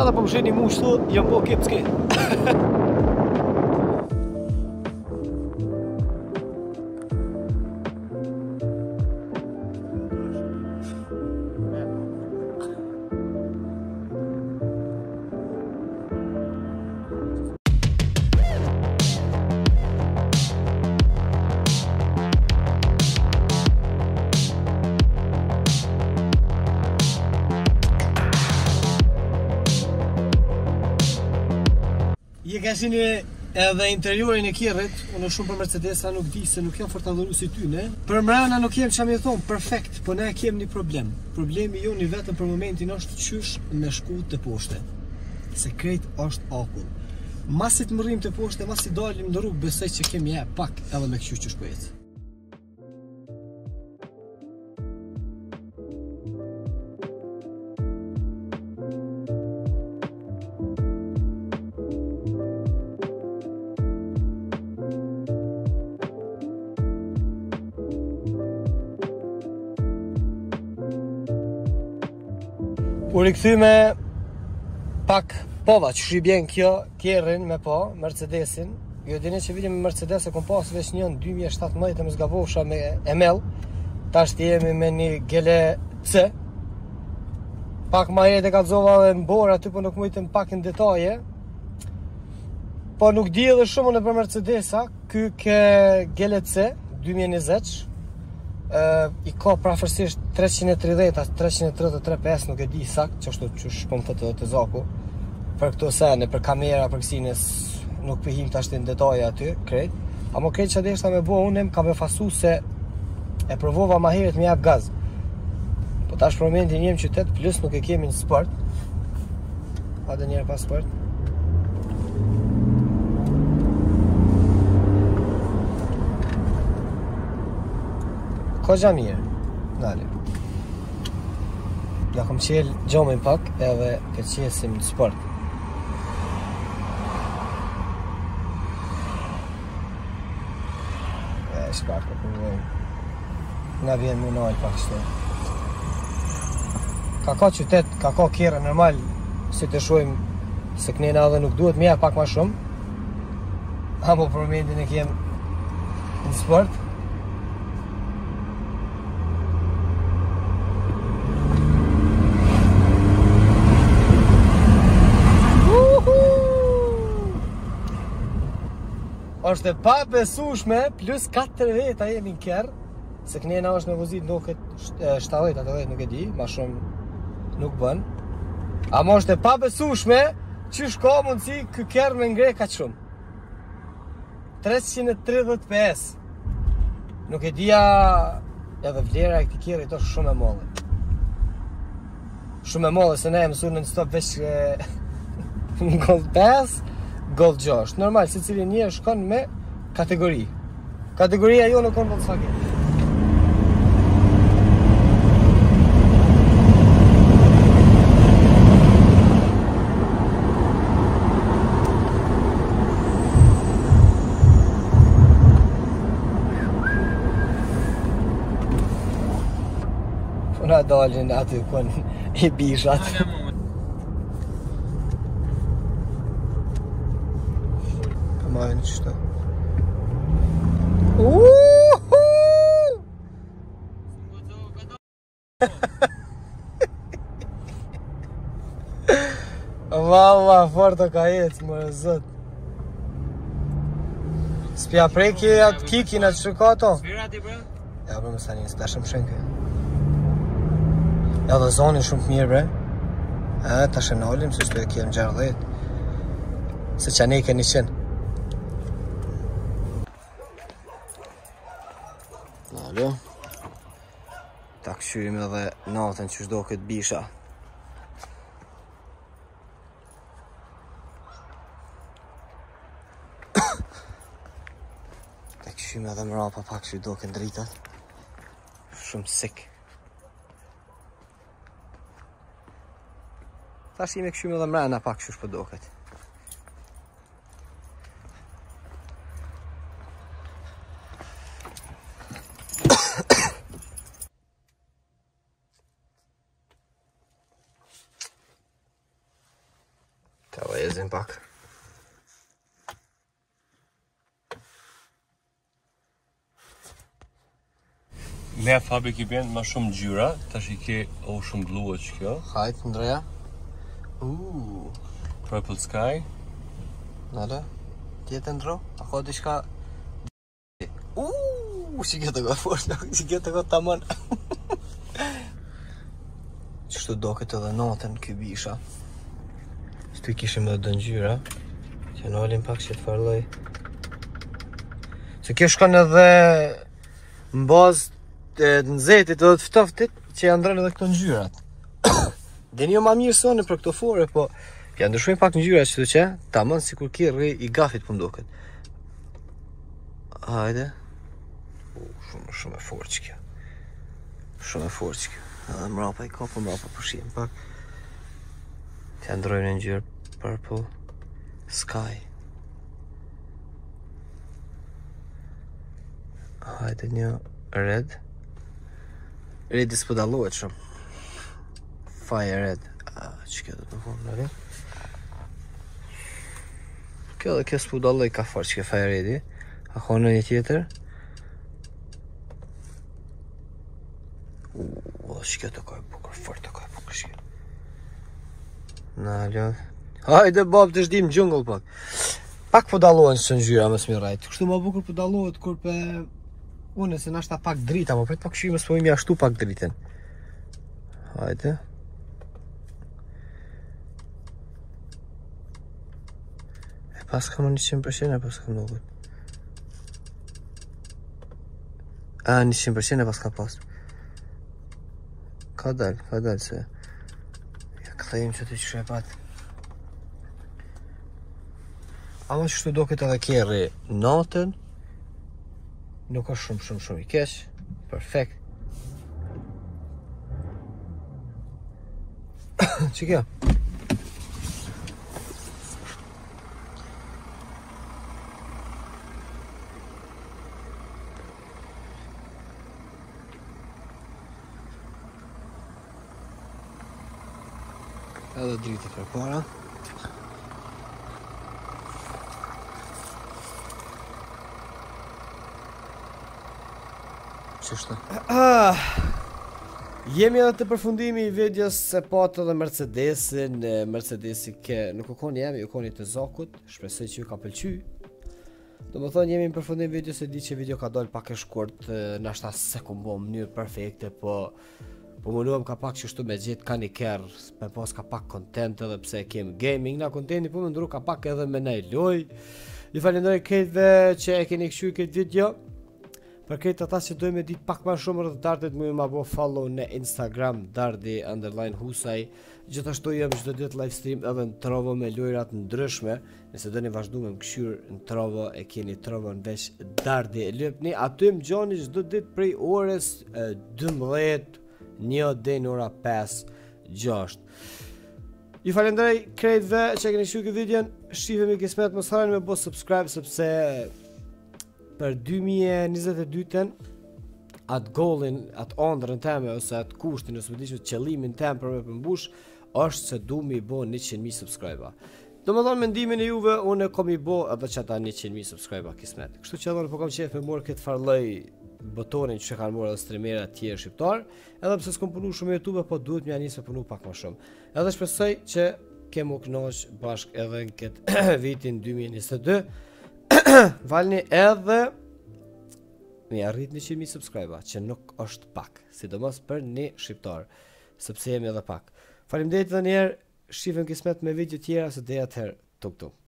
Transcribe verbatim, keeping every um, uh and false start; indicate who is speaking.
Speaker 1: edhe po më sheni mu shtu, jam po kip s'ke. Je ka shini edhe interiorin e kjerrit, unë shumë për Mercedesa nuk di se nuk jam fort adhuru si ty, ne? Për mrena nuk jem që me thonë, perfekt, po ne kem një problem. Problemi ju një vetëm për momentin është qysh me shku të poshte. Se krejt është akull. Masit më rrim të poshte, masit dalim në rrugë, besoj që kemi e pak edhe me këshu qysh po jetë. U rikthyme pak pova që shqibjen kjo kjerrin me po, Mercedesin. Jo dini që vidim me Mercedes e kom pas veç një në dy mijë e shtatëmbëdhjetë e më zgavosha me M L. Tash të jemi me një Gele C. Pak ma jetë e kalzova dhe në borë aty, po nuk mujtëm pak në detaje. Po nuk di edhe shumë në për Mercedesa, ky ke Gele C dy mijë e njëzet. Uh, I ka prafërsisht treqind e tridhjetë, treqind e tridhjetë e tre P S, nuk e di sakt, që ashtu që shpëm të të të zaku. Për këto sene, për kamera, për kësines, nuk pëhim të ashtë në detaje aty, krejt. Amo krejt që adeshta me bo unem, ka me fasu se e provova ma heret me jap gaz. Po tash për momentin jem qytet, plus nuk e kemi në sport. Hajde njerë pa sport. Ko gja mirë, nale. Ja kom qel gjomin pak edhe të qesim në sport. E, shkar për përvojnë. Nga vjen më nalë pak shtu. Ka ka qytet, ka ka kjera normal, si të shojmë se kënena edhe nuk duhet, mja pak ma shumë. Amo për momentin e kem në sport. është e pa besueshme, plus katër veta jemi në kerr, se kënena është me vozit ndoket shtatëdhjetë atëdhjetë nuk e di, ma shumë nuk bën. Amo është e pa besueshme që shko mundësi kë kerr me ngre kaq shumë. treqind e tridhjetë P S. Nuk e dija edhe vlera e këtij kerrit është shumë e madhe. Shumë e madhe se ne e mësuar në stop veç Gold pesë, Gold gjashtë. Normal, se cili një shkon me kategori. Kategoria jo në konë Volkswagen. Una dalin aty kon i bishat. Majnë qëta. Valla, forta ka jetë, më rëzët. S'pja preki atë kikin atë që ka ato?
Speaker 2: Sfira ti bre?
Speaker 1: Ja, bre, më stani, s'ta shumë shenke. Ja, dhe zonin shumë të mirë, bre. E, ta shenalim, se shtu e kem gjardhet. Se që ne i keni qenë. Alo. Ta këshyrim edhe natën që shdo këtë bisha. Ta këshyrim edhe mrapa pak që do këtë dritat. Shumë sik. Ta shime këshyrim edhe mrena pak që shpo do këtë. benzin pak.
Speaker 2: Me fabrik i bën më shumë ngjyra, tash i ke o shumë blu që kjo.
Speaker 1: Hajt, Andrea. Uuu.
Speaker 2: Purple Sky.
Speaker 1: Nale. Tjetër ndro? A ka diçka? Uuu, si kjo të ka fort, si kjo të ka tamam. Qështu do këtë edhe natën ky bisha. Shtu i kishim edhe dëngjyra. Që në olim pak që të farloj. Se kjo shkon edhe në bazë të nxehtit edhe të ftoftit që janë ndrën edhe këto ngjyrat. Deni jo ma mirë sone për këto fore, po janë ndryshojnë pak ngjyra që të që, tamam sikur ki rri i gafit për mdoket. Hajde. U, shumë, shumë e fort që kjo. Shumë e fort që kjo. Edhe mrapa i ka, po mrapa përshim pak. Të ndrojnë në ngjyrë Purple Sky. Hajde një red. Red i s'po dallohet shumë. Fire red. A, që kjo do të më në red? Kjo dhe kjo s'po dalloj ka fort që kjo fire redi. A ka në një tjetër? Uuu, që kjo të ka e bukur, fort të ka e bukur që kjo. Na, ljod. Hajde bab të shdim jungle pak. Pak po dallohen që ngjyra më smirajt. Kështu më bukur po dallohet kur pe une se nashta pak drita, më pret pak shyme s'po imi ashtu pak dritën. Hajde. E pas ka më njëqind përqind e pas ka mnogut. A, njëqind përqind e pas ka pas. Ka dal, ka dal se ja këthejmë që të që shepat. Ama që shtu do këtë edhe kjerri natën. Nuk është shumë shumë shumë i keq. Perfekt. Që kjo? Edhe dritë për para. Qështë? Ah, jemi edhe të përfundimi i videos se patë edhe Mercedesin. Mercedesi ke, nuk u koni jemi, u koni të zakut. Shpresoj që ju ka pëlqy. Do më thonë jemi në përfundim video se di që video ka dollë pak e shkurt. Nashta se ku mbo mënyrë perfekte, po Po mënuam ka pak që shtu me gjithë ka një kërë, me pas ka pak content edhe pse kem gaming, na contenti po më ndru ka pak edhe me nej loj. Ju falenderoj këtëve që e keni këshuar këtë video. Për këtë ata që dojmë ditë pak më shumë rreth Dardit, më ma bo follow në Instagram Dardi underline Husaj. Gjithashtu jam çdo ditë live stream edhe në Trovo me lojrat ndryshme. Nëse doni vazhdu me më këshyr në Trovo, e keni Trovo në veç Dardi Lëpni. Aty më gjoni çdo ditë prej orës dymbëdhjetë një dhe në ora pesë gjashtë. Ju falenderoj krejtve që keni këshuar këtë videon. Shifemi kismet, mos harroni me bo subscribe sepse për dy mijë e njëzet e dytën atë goalin, atë ëndrrën teme ose atë kushtin ose më di që qëllimin tem për me përmbush është se du mi bo njëqind mijë subscribe-a. Do më thonë mendimin e juve, unë kom i bo edhe që ata njëqind mijë subscribe-a kismet. Kështu që edhe në po kam qef me morë këtë farloj botonin që kanë morë edhe streamerat tjerë shqiptar, edhe pse s'kom punu shumë YouTube, po duhet m'ja nisë me punu pak më shumë. Edhe shpresoj që kemu kënaq bashk edhe në këtë vitin dy mijë e njëzet e dy. Valni edhe mi arrit njëqind mijë subscribe-a, që nuk është pak, sidomos për një shqiptar, sepse jemi edhe pak. Faleminderit edhe njerë, shifem kismet me video tjera, se dhe atëherë tuk tuk.